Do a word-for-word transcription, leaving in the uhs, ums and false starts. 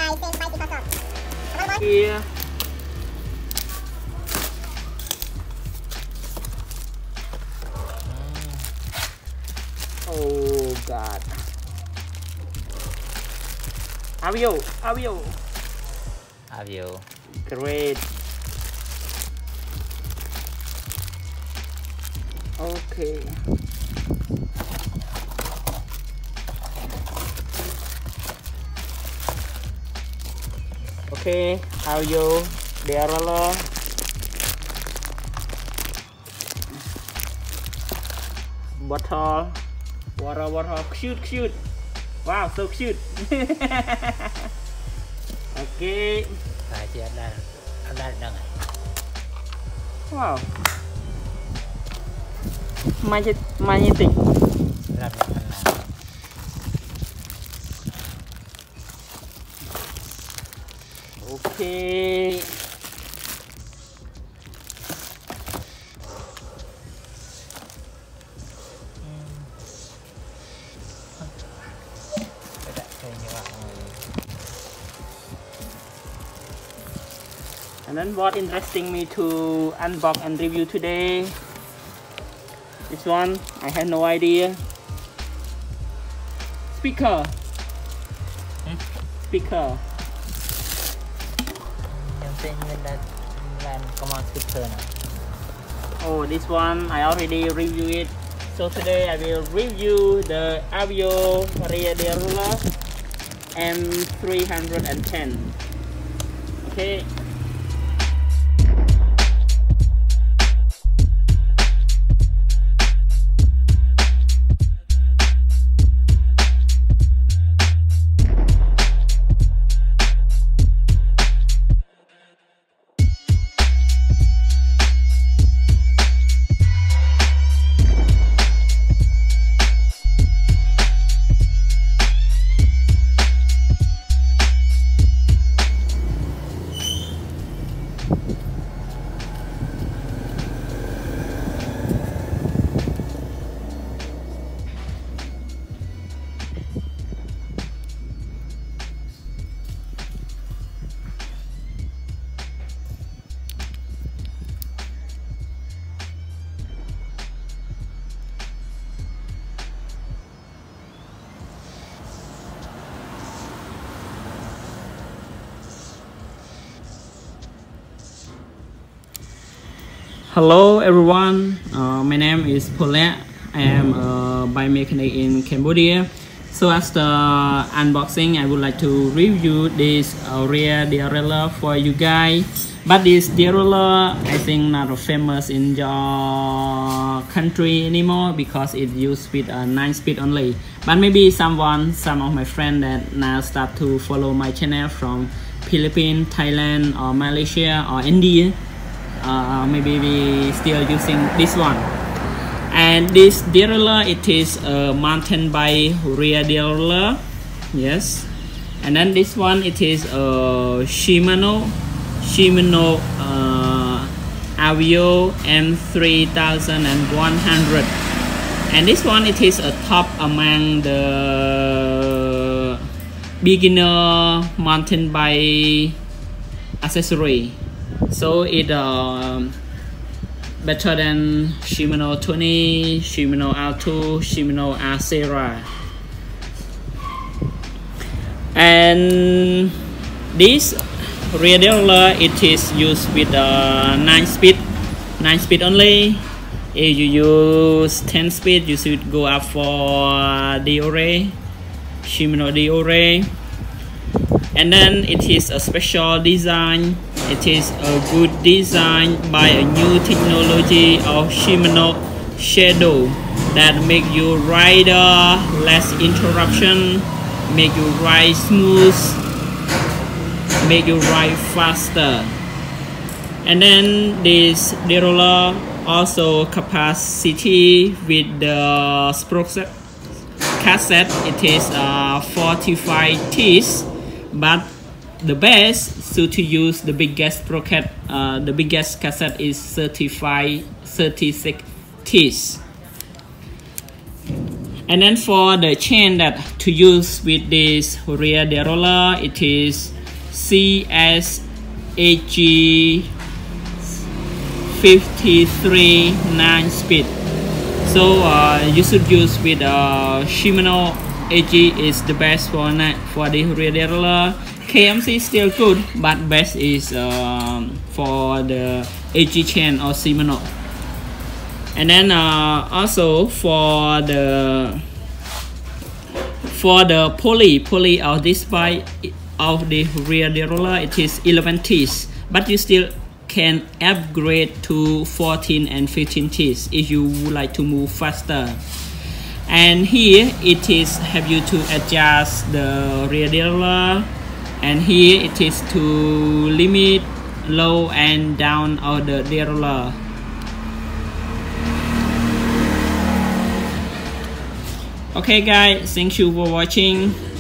Here. Oh God. Avio, Avio. Avio. Great. Okay. Okay, Avio, Deroller. Bottle. Water, water, cute, cute. Wow, so cute. Okay. Phải chị đã đã đang Wow. Magic, magnetic. làm được phần nào. Okay. And then what interesting me to unbox and review today, this one I had no idea. Speaker. Hmm? Speaker. Oh, this one I already reviewed it. So today I will review the Avio rear Deroller M three ten. Okay. Hello everyone, uh, my name is Paulette. I am a bike mechanic in Cambodia. So as the unboxing, I would like to review this uh, rear derailleur for you guys. But this derailleur, I think not famous in your country anymore because it used with a nine speed only. But maybe someone, some of my friends that now start to follow my channel from Philippines, Thailand, or Malaysia, or India. Uh, maybe we still using this one. And this derailleur, it is a mountain bike rear derailleur. Yes. And then this one, it is a Shimano Shimano uh, Avio M three one hundred. And this one, it is a top among the beginner mountain bike accessory. So it uh, better than Shimano twenty, Shimano R two, Shimano Acera. And this rear derailleur, it is used with uh, nine speed, nine speed only. If you use ten speed, you should go up for Deore, Shimano Deore. And then it is a special design. It is a good design by a new technology of Shimano Shadow that make you ride uh, less interruption, make you ride smooth, make you ride faster. And then this derailleur also capacity with the sprocket cassette, it is uh, forty-five teeth, but the best so to use the biggest sprocket, uh, the biggest cassette is thirty-five, thirty-six teeth. And then for the chain that to use with this rear derailleur, it is C S A G fifty-three nine speed. So uh, you should use with uh, Shimano A G is the best for for the rear derailleur. K M C is still good, but best is um, for the A G chain or Shimano. And then uh, also for the for the pulley pulley of this bike of the rear derailleur, it is eleven teeth, but you still can upgrade to fourteen and fifteen teeth if you would like to move faster. And here it is have you to adjust the rear derailleur, and here it is to limit low and down of the derailleur. Okay guys, thank you for watching.